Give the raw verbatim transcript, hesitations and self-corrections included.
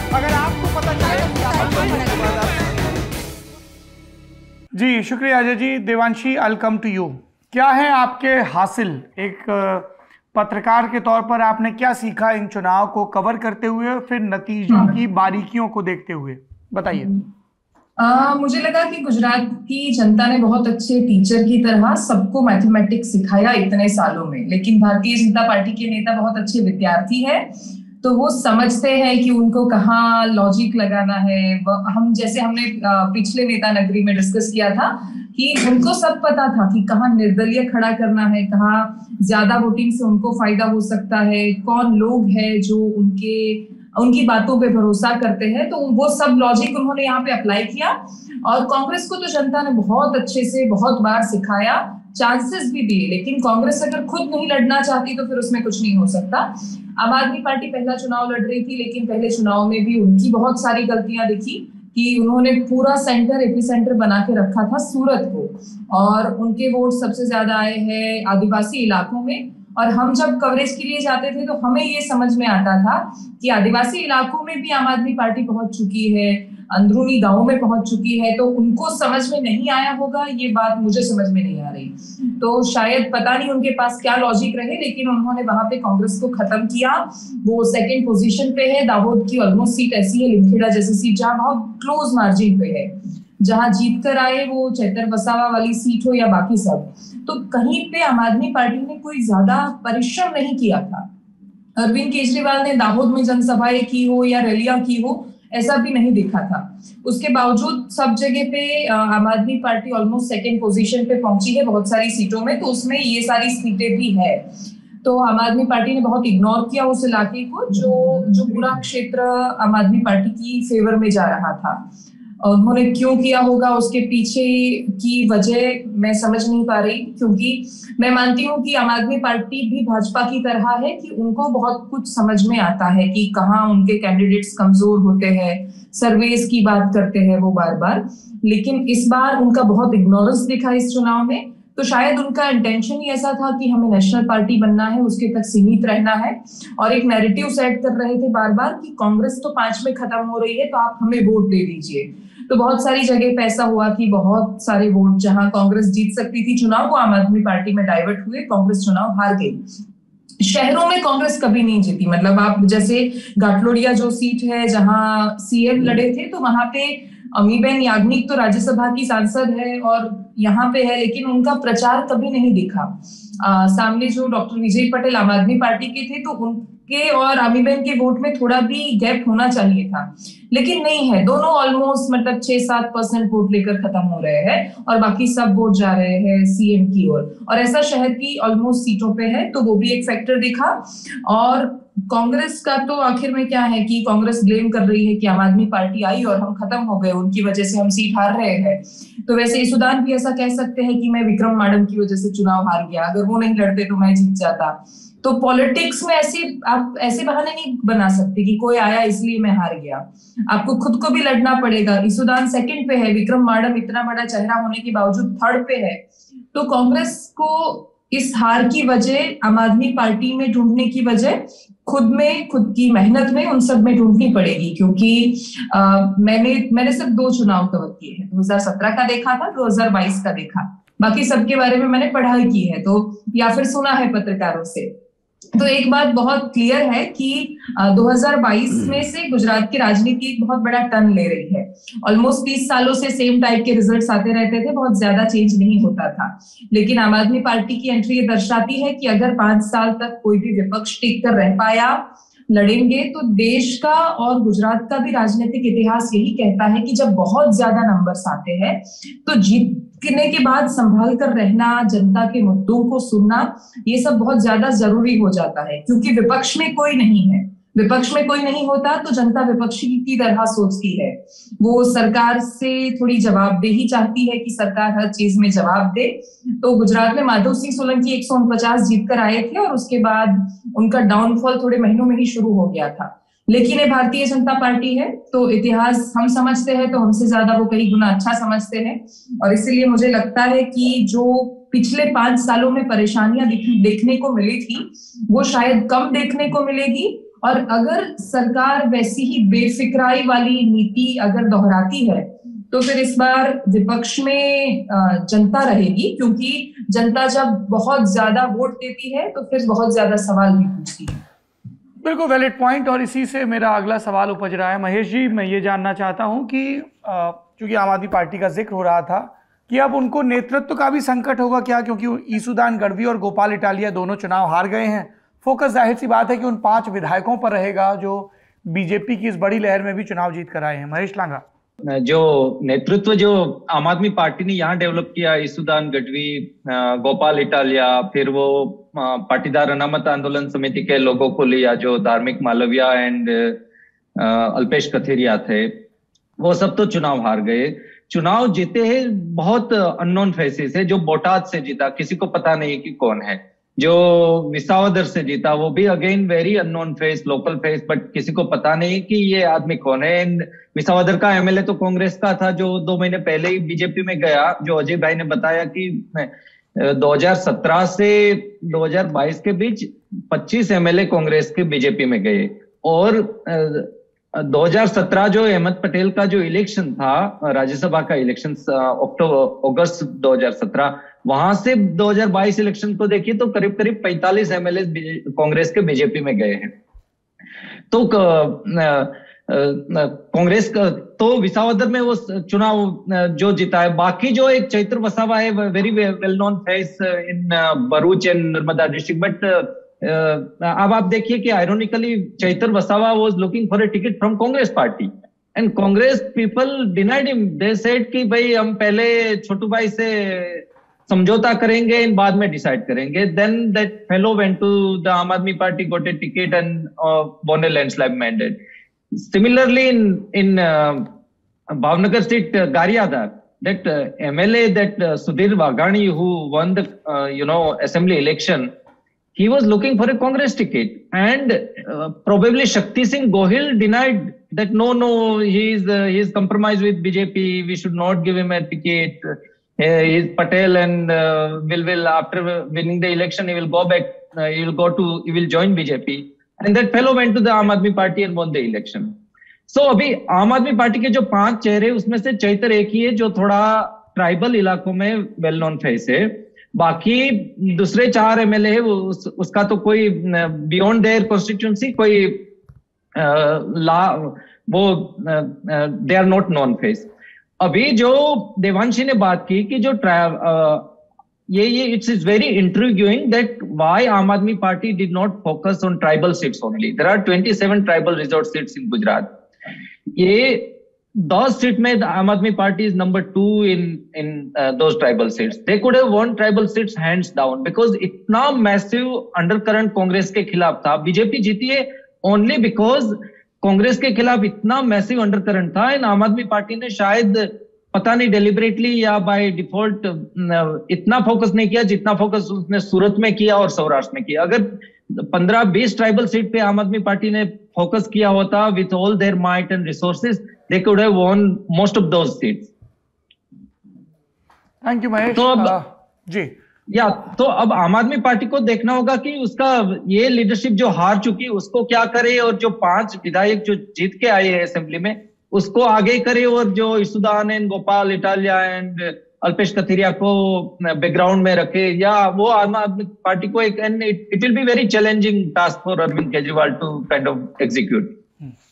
अगर आपको पता चले जी। शुक्रिया Ajay ji. Devanshi, I will come to you. क्या है आपके हासिल, एक पत्रकार के तौर पर आपने क्या सीखा इन चुनाव को कवर करते हुए, फिर नतीजों की बारीकियों को देखते हुए, बताइए। आ, मुझे लगा कि गुजरात की जनता ने बहुत अच्छे टीचर की तरह सबको मैथमेटिक्स सिखाया इतने सालों में, लेकिन भारतीय जनता पार्टी के नेता बहुत अच्छे विद्यार्थी है, तो वो समझते हैं कि उनको कहाँ लॉजिक लगाना है। हम जैसे हमने पिछले नेता नगरी में डिस्कस किया था कि उनको सब पता था कि कहाँ निर्दलीय खड़ा करना है, कहाँ ज्यादा वोटिंग से उनको फायदा हो सकता है, कौन लोग हैं जो उनके उनकी बातों पे भरोसा करते हैं, तो वो सब लॉजिक उन्होंने यहाँ पे अप्लाई किया। और कांग्रेस को तो जनता ने बहुत अच्छे से बहुत बार सिखाया, चांसेस भी दिए, लेकिन कांग्रेस अगर खुद नहीं लड़ना चाहती तो फिर उसमें कुछ नहीं हो सकता। आम आदमी पार्टी पहला चुनाव लड़ रही थी, लेकिन पहले चुनाव में भी उनकी बहुत सारी गलतियां दिखी कि उन्होंने पूरा सेंटर एपी सेंटर बना के रखा था सूरत को, और उनके वोट सबसे ज्यादा आए हैं आदिवासी इलाकों में। और हम जब कवरेज के लिए जाते थे तो हमें ये समझ में आता था कि आदिवासी इलाकों में भी आम आदमी पार्टी पहुंच चुकी है, अंदरूनी गांवों में पहुंच चुकी है, तो उनको समझ में नहीं आया होगा, ये बात मुझे समझ में नहीं आ रही। तो शायद पता नहीं उनके पास क्या लॉजिक रहे, लेकिन उन्होंने वहां पे कांग्रेस को खत्म किया। वो सेकंड पोजीशन पे है। दाहोद की ऑलमोस्ट सीट ऐसी है, लिमखेड़ा जैसी सीट जहां बहुत क्लोज मार्जिन पे है, जहां जीत कर आए, वो चैतर वसावा वाली सीट हो या बाकी सब, तो कहीं पे आम आदमी पार्टी ने कोई ज्यादा परिश्रम नहीं किया था। अरविंद केजरीवाल ने दाहोद में जनसभाएं की हो या रैलियां की हो, ऐसा भी नहीं देखा था। उसके बावजूद सब जगह पे आम Aadmi party almost second position पे पहुंची है बहुत सारी सीटों में, तो उसमें ये सारी सीटें भी है। तो आम आदमी पार्टी ने बहुत इग्नोर किया उस इलाके को, जो जो पूरा क्षेत्र आम आदमी पार्टी की फेवर में जा रहा था। उन्होंने क्यों किया होगा, उसके पीछे की वजह मैं समझ नहीं पा रही, क्योंकि मैं मानती हूँ कि आम आदमी पार्टी भी भाजपा की तरह है कि उनको बहुत कुछ समझ में आता है कि कहाँ उनके कैंडिडेट्स कमजोर होते हैं, सर्वेस की बात करते हैं वो बार बार, लेकिन इस बार उनका बहुत इग्नोरेंस दिखा इस चुनाव में। तो शायद उनका इंटेंशन ही ऐसा था कि हमें नेशनल पार्टी बनना है, उसके तक सीमित रहना है, और एक नैरेटिव सेट कर रहे थे बार बार कि कांग्रेस तो पांच में खत्म हो रही है, तो आप हमें वोट दे दीजिए। तो बहुत सारी जगह पे ऐसा हुआ कि बहुत सारे वोट जहां कांग्रेस जीत सकती थी चुनाव, को आम आदमी पार्टी में डाइवर्ट हुए, कांग्रेस चुनाव हार गई। शहरों में कांग्रेस कभी नहीं जीती, मतलब आप जैसे घाटलोडिया जो सीट है जहां सीएम लड़े थे, तो वहां पे अमीबेन याग्निक तो राज्यसभा की सांसद है और यहाँ पे है, लेकिन उनका प्रचार कभी नहीं दिखा। आ, सामने जो डॉक्टर विजय पटेल आम आदमी पार्टी के थे, तो उनके और अमीबेन के वोट में थोड़ा भी गैप होना चाहिए था, लेकिन नहीं है। दोनों ऑलमोस्ट मतलब छह सात परसेंट वोट लेकर खत्म हो रहे हैं और बाकी सब वोट जा रहे हैं सीएम की ओर, और ऐसा शहर की ऑलमोस्ट सीटों पे है, तो वो भी एक फैक्टर दिखा। और कांग्रेस का तो आखिर में क्या है कि कांग्रेस ब्लेम कर रही है कि आम आदमी पार्टी आई और हम खत्म हो गए, उनकी वजह से हम सीट हार रहे हैं। तो वैसे ईसुदान भी ऐसा कह सकते हैं कि मैं विक्रम माडम की वजह से चुनाव हार गया, अगर वो नहीं लड़ते तो मैं जीत जाता। तो पॉलिटिक्स में ऐसे आप ऐसे बहाने नहीं बना सकते कि कोई आया इसलिए मैं हार गया, आपको खुद को भी लड़ना पड़ेगा। ईसुदान सेकंड पे है, विक्रम माडम इतना बड़ा चेहरा होने के बावजूद थर्ड पे है। तो कांग्रेस को इस हार की वजह आम आदमी पार्टी में ढूंढने की वजह खुद में, खुद की मेहनत में, उन सब में ढूंढनी पड़ेगी, क्योंकि आ, मैंने मैंने सिर्फ दो चुनाव कवर किए हैं, दो हज़ार सत्रह का देखा था, दो हज़ार बाईस का देखा, बाकी सबके बारे में मैंने पढ़ाई की है तो या फिर सुना है पत्रकारों से। तो एक बात बहुत क्लियर है कि दो हज़ार बाईस में से गुजरात की राजनीति एक बहुत बड़ा टर्न ले रही है। ऑलमोस्ट तीस सालों से सेम टाइप के रिजल्ट्स आते रहते थे, बहुत ज्यादा चेंज नहीं होता था, लेकिन आम आदमी पार्टी की एंट्री ये दर्शाती है कि अगर पांच साल तक कोई भी विपक्ष टिक कर रह पाया, लड़ेंगे, तो देश का और गुजरात का भी राजनीतिक इतिहास यही कहता है कि जब बहुत ज्यादा नंबर्स आते हैं तो जीतने के बाद संभाल कर रहना, जनता के मुद्दों को सुनना, ये सब बहुत ज्यादा जरूरी हो जाता है, क्योंकि विपक्ष में कोई नहीं है। विपक्ष में कोई नहीं होता तो जनता विपक्षी की तरह सोचती है, वो सरकार से थोड़ी जवाबदेही चाहती है कि सरकार हर चीज में जवाब दे। तो गुजरात में माधव सिंह सोलंकी एक सौ उनचास जीत कर आए थे और उसके बाद उनका डाउनफॉल थोड़े महीनों में ही शुरू हो गया था, लेकिन ये भारतीय जनता पार्टी है, तो इतिहास हम समझते हैं तो हमसे ज्यादा वो कई गुना अच्छा समझते हैं, और इसीलिए मुझे लगता है कि जो पिछले पांच सालों में परेशानियां देखने को मिली थी वो शायद कम देखने को मिलेगी, और अगर सरकार वैसी ही बेफिक्राई वाली नीति अगर दोहराती है तो फिर इस बार विपक्ष में जनता रहेगी, क्योंकि जनता जब बहुत ज्यादा वोट देती है तो फिर बहुत ज्यादा सवाल भी पूछती है। बिल्कुल वैलिड पॉइंट, और इसी से मेरा अगला सवाल उपज रहा है। महेश जी, मैं ये जानना चाहता हूं कि क्योंकि आम आदमी पार्टी का जिक्र हो रहा था कि अब उनको नेतृत्व का भी संकट होगा क्या, क्योंकि ईसुदान गढ़वी और गोपाल इटालिया दोनों चुनाव हार गए हैं। फोकस जाहिर सी बात है कि उन पांच विधायकों पर रहेगा जो बीजेपी की इस बड़ी लहर में भी चुनाव जीत कर आए हैं। महेश लांगा, जो नेतृत्व जो आम आदमी पार्टी ने यहाँ डेवलप किया, ईसुदान गढ़वी, गोपाल इटालिया, फिर वो पाटीदार अनामत आंदोलन समिति के लोगों को लिया जो धार्मिक मालविया एंड अल्पेश कथेरिया थे, वो सब तो चुनाव हार गए। चुनाव जीते हैं बहुत अननोन फेसेस है। जो बोटाद से जीता, किसी को पता नहीं कि कौन है। जो विसावदर से जीता, वो भी again very unknown face, local face, but किसी को पता नहीं कि ये आदमी कौन है। विसावदर का एमएलए तो कांग्रेस का था जो दो महीने पहले ही बीजेपी में गया। जो अजय भाई ने बताया कि दो हज़ार सत्रह से दो हज़ार बाईस के बीच पच्चीस एमएलए कांग्रेस के बीजेपी में गए, और दो हज़ार सत्रह जो अहमद पटेल का जो इलेक्शन था, राज्यसभा का इलेक्शन अक्टूबर अगस्त दो हज़ार सत्रह, वहां से दो हज़ार बाईस इलेक्शन को देखिए तो करीब करीब पैंतालीस एमएलए कांग्रेस के बीजेपी में गए हैं। तो कांग्रेस का तो विसावदर में वो चुनाव जो जीता है। बाकी जो एक चैत्र वसावा है, very well known face in Bharuch and Narmada district, but Uh, अब आप देखिए कि ironically Chaitar Vasava was looking for a ticket from Congress party and Congress people denied him. They said कि भाई हम पहले छोटू भाई से समझौता करेंगे एंड बाद में डिसाइड करेंगे। Then that fellow went to the Aam Aadmi party, got a ticket and won a landslide mandate. Similarly in in uh, Bhavnagar seat, uh, Garyadar, that uh, M L A, that uh, Sudhir Waghani, who won the uh, you know assembly election, he was looking for a Congress ticket, and uh, probably Shakti Singh Gohil denied that no, no, he is uh, he is compromised with B J P. We should not give him a ticket. Uh, he is Patel, and uh, will will after winning the election he will go back. Uh, he will go to he will join B J P. And that fellow went to the Aam Aadmi Party and won the election. So अभी आम Aadmi party के जो पांच चेहरे, उसमें से चैतर एक ही है जो थोड़ा ट्राइबल इलाकों में वेल नोन फेस है। बाकी दूसरे चार एमएलए है, उस, उसका तो कोई बियॉन्ड देयर कॉन्स्टिट्यूएंसी कोई आ, ला वो they are not known face. अभी जो देवांशी ने बात की कि जो आ, ये ये it's is very intriguing that why Aam Aadmi party did not focus on tribal seats only. There are सत्ताईस tribal reserved seats in Gujarat. ये दस सीट में Aam Aadmi party is number two in in those tribal seats. They could have won tribal seats hands down, because इतना massive undercurrent Congress के खिलाफ था। BJP जीती है ओनली बिकॉज कांग्रेस के खिलाफ इतना मैसिव अंडरकरंट था। इन आम आदमी पार्टी ने शायद पता नहीं डेलिबरेटली या बाय डिफॉल्ट इतना फोकस नहीं किया जितना फोकस उसने सूरत में किया और सौराष्ट्र में किया। अगर पंद्रह बीस ट्राइबल सीट पे आम आदमी पार्टी ने फोकस किया होता with all their might and resources, they could have won most of those seats. Thank you Mahesh. तो अब uh, जी या तो अब आम आदमी पार्टी को देखना होगा कि उसका ये लीडरशिप जो हार चुकी उसको क्या करे, और जो पांच विधायक जो जीत के आए हैं असेंबली में उसको आगे करे, और जो ईसुदान एंड गोपाल इटालिया एंड अल्पेश कथेरिया को बैकग्राउंड में रखे, या वो आम आदमी पार्टी को एक, it will be very challenging task for Arvind Kejriwal to kind of execute.